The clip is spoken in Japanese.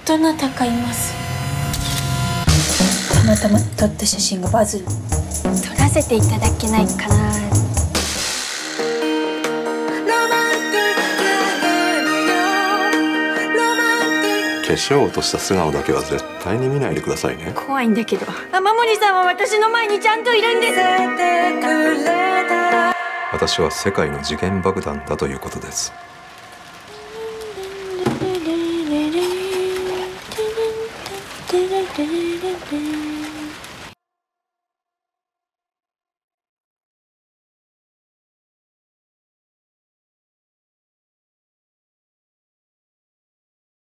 どなたかいます。たまたま撮った写真がバズる。 撮らせていただけないかな。 化粧を落とした素顔だけは絶対に見ないでくださいね。 怖いんだけど。雨森さんは私の前にちゃんといるんです。 私は世界の時限爆弾だということです。 「